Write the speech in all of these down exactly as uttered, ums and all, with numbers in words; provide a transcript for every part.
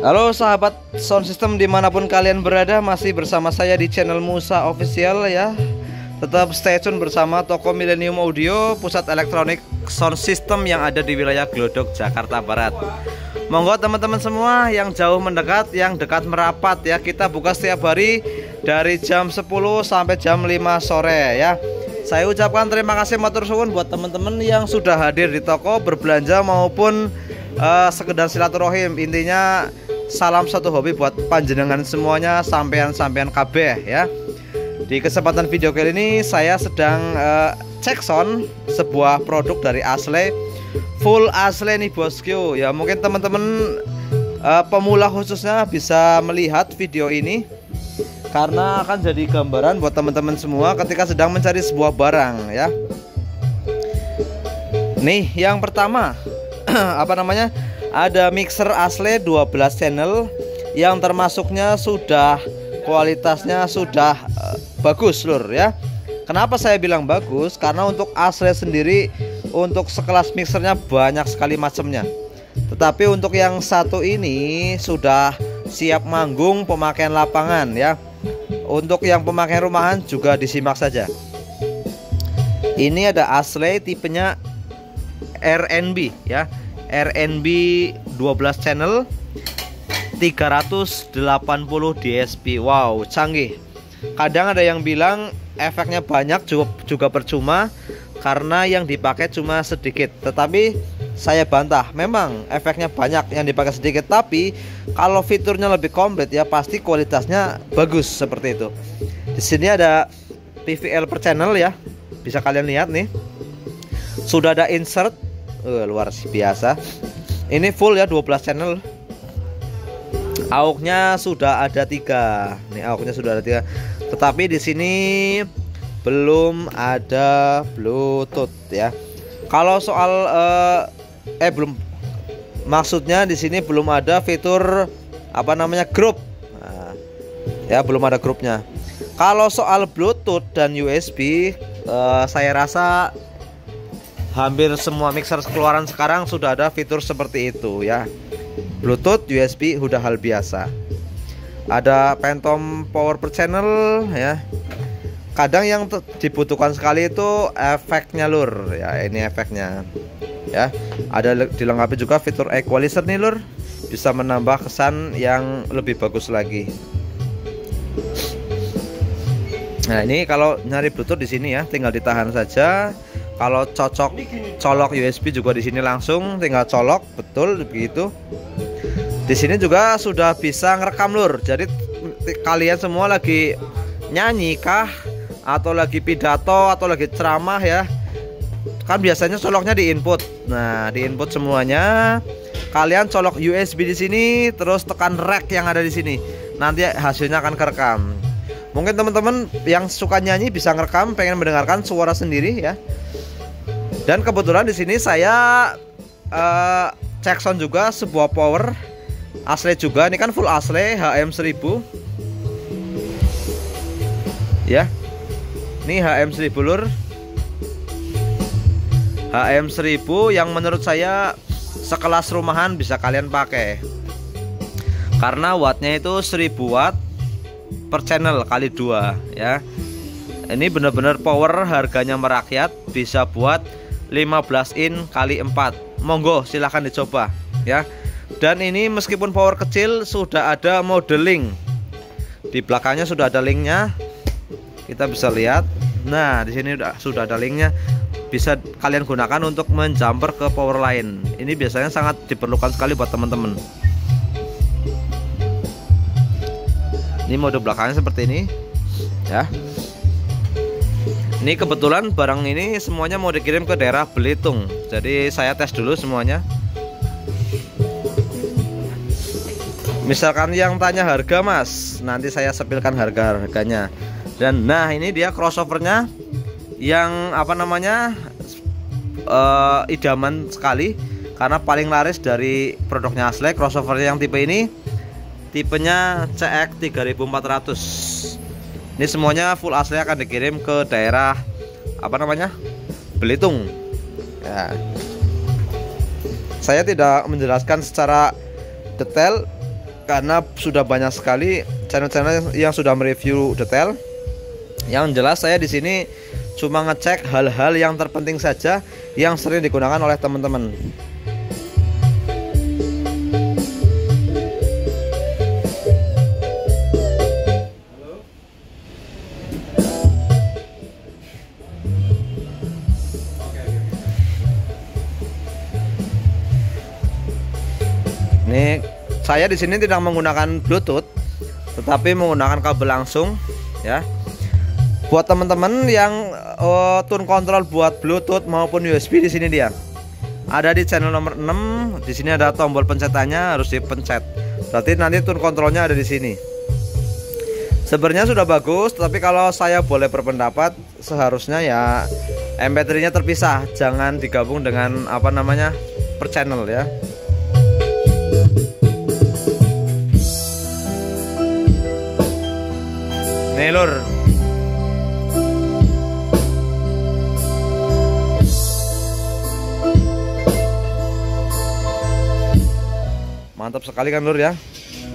Halo sahabat sound system dimanapun kalian berada, masih bersama saya di channel Musa Official ya. Tetap stay tune bersama toko Millennium Audio, pusat elektronik sound system yang ada di wilayah Glodok, Jakarta Barat. Monggo teman-teman semua yang jauh mendekat, yang dekat merapat ya. Kita buka setiap hari dari jam sepuluh sampai jam lima sore ya. Saya ucapkan terima kasih matur suwun buat teman-teman yang sudah hadir di toko berbelanja maupun uh, sekedar silaturahim. Intinya salam satu hobi buat panjenengan semuanya, sampean-sampean kabeh ya. Di kesempatan video kali ini saya sedang uh, cek sound sebuah produk dari Asle, full Asle nih bosku ya. Mungkin teman-teman uh, pemula khususnya bisa melihat video ini karena akan jadi gambaran buat teman-teman semua ketika sedang mencari sebuah barang ya. Nih yang pertama apa namanya, ada mixer Asle dua belas channel yang termasuknya sudah kualitasnya sudah uh, bagus lur ya. Kenapa saya bilang bagus? Karena untuk Asle sendiri untuk sekelas mixernya banyak sekali macamnya. Tetapi untuk yang satu ini sudah siap manggung pemakaian lapangan ya. Untuk yang pemakaian rumahan juga disimak saja. Ini ada Asle tipenya R N B ya. R N B dua belas channel tiga ratus delapan puluh D S P. Wow, canggih. Kadang ada yang bilang efeknya banyak juga, juga percuma karena yang dipakai cuma sedikit. Tetapi saya bantah, memang efeknya banyak yang dipakai sedikit, tapi kalau fiturnya lebih komplit ya pasti kualitasnya bagus seperti itu. Di sini ada P V L per channel ya. Bisa kalian lihat nih. Sudah ada insert. Uh, luar biasa. Ini full ya dua belas channel. Auknya sudah ada tiga. Nih auknya sudah ada tiga. Tetapi di sini belum ada Bluetooth ya. Kalau soal uh, eh belum, maksudnya di sini belum ada fitur apa namanya grup. Nah, ya belum ada grupnya. Kalau soal Bluetooth dan U S B, uh, saya rasa hampir semua mixer keluaran sekarang sudah ada fitur seperti itu ya. Bluetooth, U S B udah hal biasa. Ada phantom power per channel ya. Kadang yang dibutuhkan sekali itu efeknya lur ya. Ini efeknya ya. Ada dilengkapi juga fitur equalizer nih lur. Bisa menambah kesan yang lebih bagus lagi. Nah ini kalau nyari Bluetooth di sini ya, tinggal ditahan saja. Kalau cocok colok U S B juga di sini langsung tinggal colok, betul begitu. Di sini juga sudah bisa ngerekam lur. Jadi kalian semua lagi nyanyi kah, atau lagi pidato, atau lagi ceramah ya, kan biasanya coloknya di input. Nah di input semuanya, kalian colok U S B di sini, terus tekan rec yang ada di sini. Nanti hasilnya akan kerekam. Mungkin teman-teman yang suka nyanyi bisa ngerekam, pengen mendengarkan suara sendiri ya. Dan kebetulan di sini saya uh, cek sound juga sebuah power Asle juga. Ini kan full Asle H M seribu ya. Ini H M seribu lur. H M seribu yang menurut saya sekelas rumahan bisa kalian pakai. Karena wattnya itu seribu watt per channel kali dua ya. Ini benar-benar power, harganya merakyat, bisa buat lima belas in kali empat. Monggo silahkan dicoba ya. Dan ini meskipun power kecil sudah ada modeling. Di belakangnya sudah ada linknya. Kita bisa lihat. Nah, di sini sudah sudah ada linknya. Bisa kalian gunakan untuk menjumper ke power lain. Ini biasanya sangat diperlukan sekali buat teman-teman. Ini mode belakangnya seperti ini ya. Ini kebetulan barang ini semuanya mau dikirim ke daerah Belitung. Jadi saya tes dulu semuanya. Misalkan yang tanya harga mas, nanti saya sepilkan harga-harganya. Dan nah ini dia crossovernya yang apa namanya uh, idaman sekali. Karena paling laris dari produknya Asle, crossover yang tipe ini. Tipenya C X tiga ribu empat ratus. Ini semuanya full Asle akan dikirim ke daerah apa namanya Belitung ya. Saya tidak menjelaskan secara detail karena sudah banyak sekali channel-channel yang sudah mereview detail. Yang jelas saya di sini cuma ngecek hal-hal yang terpenting saja yang sering digunakan oleh teman-teman. Ini saya di sini tidak menggunakan Bluetooth, tetapi menggunakan kabel langsung ya. Buat teman-teman yang uh, tune control buat Bluetooth maupun U S B, di sini dia. Ada di channel nomor enam. Di sini ada tombol pencetannya, harus dipencet. Berarti nanti tune controlnya ada di sini. Sebenarnya sudah bagus, tapi kalau saya boleh berpendapat seharusnya ya M P tiga-nya terpisah, jangan digabung dengan apa namanya per channel ya. Nih lur, mantap sekali kan lur ya.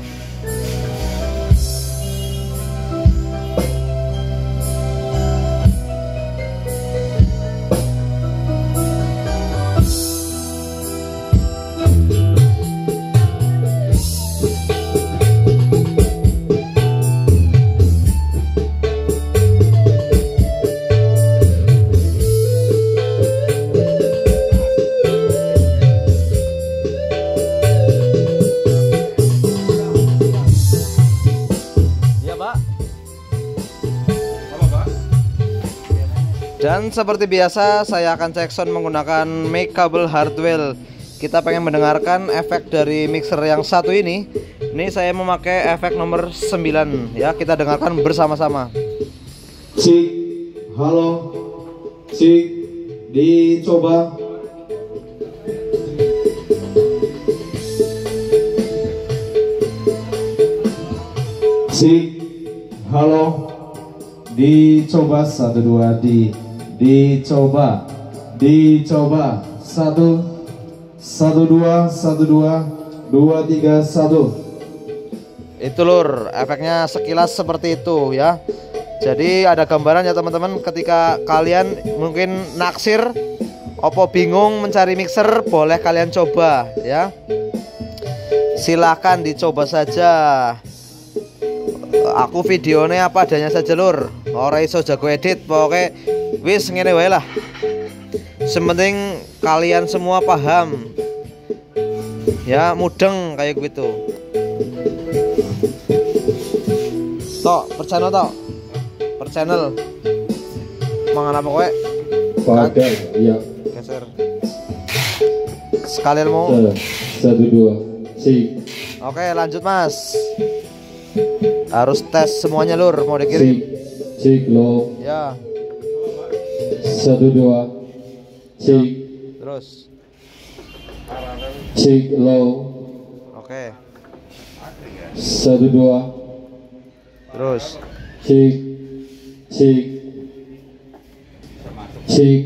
Dan seperti biasa saya akan cek sound menggunakan mic kabel hardware. Kita pengen mendengarkan efek dari mixer yang satu ini. Ini saya memakai efek nomor sembilan ya, kita dengarkan bersama-sama. Cik, halo, cik, dicoba. Cik, halo, dicoba satu dua di. Dicoba, dicoba satu, satu dua, satu dua, dua tiga satu. Itu lur, efeknya sekilas seperti itu ya. Jadi ada gambaran ya teman-teman. Ketika kalian mungkin naksir, opo bingung mencari mixer, boleh kalian coba ya. Silakan dicoba saja. Aku videonya apa adanya saja lur, ora iso jago edit, pokoknya wis ngene wae lah. Sementing kalian semua paham ya, mudeng kayak gitu. Tok, per channel tok. Per channel. Mangan apa kowe? Pakai, iya. Geser. Sekalian mau. Satu dua, cik. Oke, lanjut mas. Harus tes semuanya lur, mau dikirim. Cik, cik lo. Ya. Satu dua, cik. Terus. Cik lo. Oke. Satu dua. Terus. Cik, cik, cik,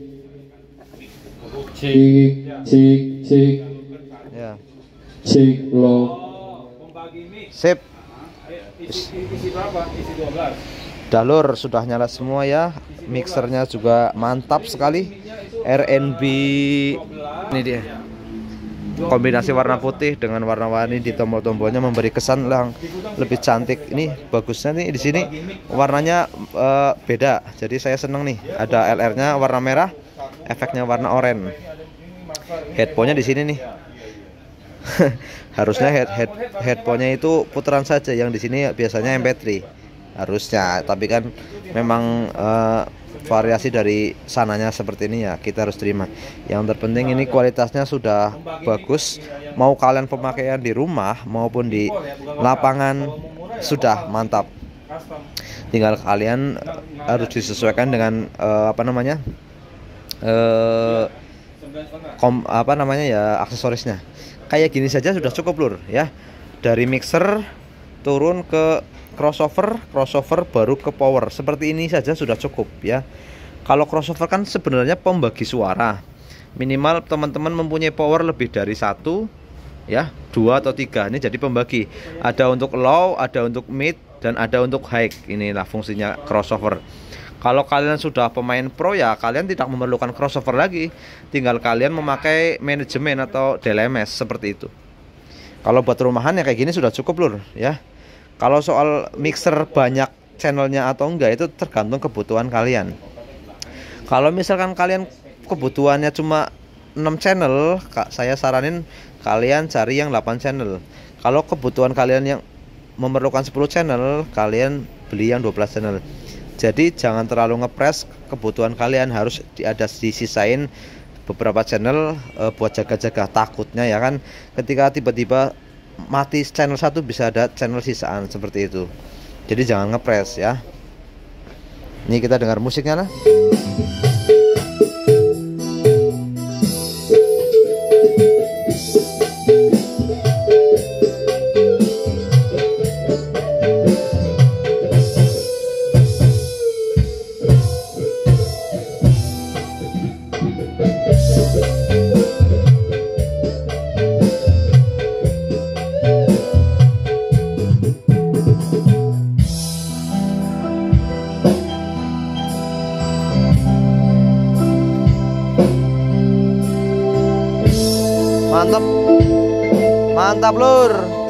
cik, cik, cik, Ya. cik lo. Sip. Isi, isi berapa? Isi dua belas. Dalur sudah nyala semua ya. Mixernya juga mantap sekali. R and B. Ini dia. Kombinasi warna putih dengan warna-warni di tombol-tombolnya memberi kesan yang lebih cantik. Ini bagusnya nih di sini warnanya uh, beda. Jadi saya seneng nih. Ada L R-nya warna merah, efeknya warna oranye. Headphone-nya di sini nih. Harusnya head, head headphone-nya itu putaran saja, yang di sini biasanya M P tiga harusnya, tapi kan memang uh, variasi dari sananya seperti ini ya, kita harus terima. Yang terpenting ini kualitasnya sudah bagus, mau kalian pemakaian di rumah maupun di lapangan sudah mantap. Tinggal kalian uh, harus disesuaikan dengan uh, apa namanya uh, kom, apa namanya ya aksesorisnya. Kayak gini saja sudah cukup lur ya. Dari mixer turun ke crossover, crossover baru ke power. Seperti ini saja sudah cukup ya. Kalau crossover kan sebenarnya pembagi suara. Minimal teman-teman mempunyai power lebih dari satu ya, dua atau tiga. Ini jadi pembagi. Ada untuk low, ada untuk mid, dan ada untuk high. Inilah fungsinya crossover. Kalau kalian sudah pemain pro ya kalian tidak memerlukan crossover lagi. Tinggal kalian memakai manajemen atau D L M S seperti itu. Kalau buat rumahan ya kayak gini sudah cukup lur ya. Kalau soal mixer banyak channelnya atau enggak itu tergantung kebutuhan kalian. Kalau misalkan kalian kebutuhannya cuma enam channel, Kak, saya saranin kalian cari yang delapan channel. Kalau kebutuhan kalian yang memerlukan sepuluh channel, kalian beli yang dua belas channel. Jadi jangan terlalu ngepres, kebutuhan kalian harus di, ada disisain beberapa channel e, buat jaga-jaga. Takutnya ya kan ketika tiba-tiba mati channel satu bisa ada channel sisaan seperti itu. Jadi jangan ngepres ya. Ini kita dengar musiknya lah. Mantap, mantap lur.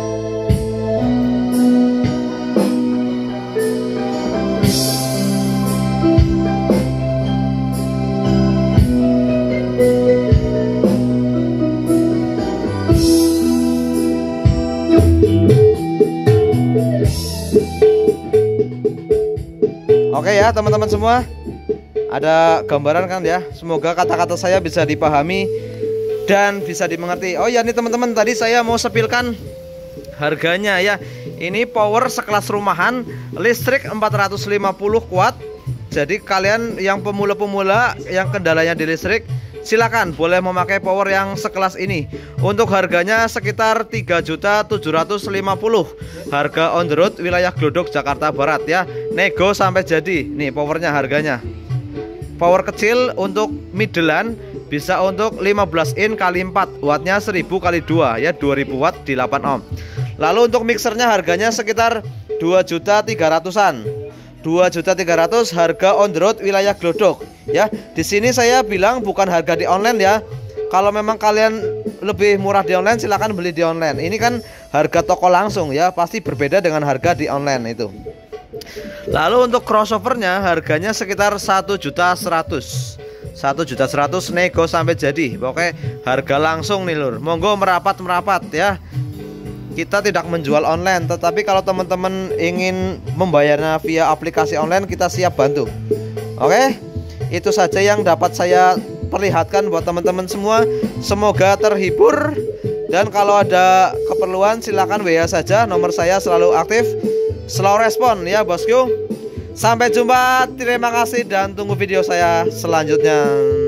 Oke ya teman-teman semua, ada gambaran kan ya. Semoga kata-kata saya bisa dipahami dan bisa dimengerti. Oh ya nih teman-teman, tadi saya mau sepilkan harganya ya. Ini power sekelas rumahan, listrik empat ratus lima puluh watt. Jadi kalian yang pemula-pemula yang kendalanya di listrik, silakan boleh memakai power yang sekelas ini. Untuk harganya sekitar tiga juta tujuh ratus lima puluh. Harga on the road wilayah Glodok Jakarta Barat ya. Nego sampai jadi. Nih powernya harganya. Power kecil untuk middlean bisa untuk lima belas in kali empat, wattnya seribu kali dua ya, dua ribu watt di delapan ohm. Lalu untuk mixernya harganya sekitar dua juta tiga ratusan. dua juta tiga ratus harga on the road wilayah Glodok ya. Di sini saya bilang bukan harga di online ya. Kalau memang kalian lebih murah di online silahkan beli di online. Ini kan harga toko langsung ya, pasti berbeda dengan harga di online itu. Lalu untuk crossovernya harganya sekitar satu juta seratus. satu juta seratus nego sampai jadi. Pokoknya harga langsung nih lur. Monggo merapat-merapat ya. Kita tidak menjual online, tetapi kalau teman-teman ingin membayarnya via aplikasi online, kita siap bantu. Oke, itu saja yang dapat saya perlihatkan buat teman-teman semua. Semoga terhibur. Dan kalau ada keperluan silakan W A saja. Nomor saya selalu aktif, selalu respon ya bosku. Sampai jumpa, terima kasih dan tunggu video saya selanjutnya.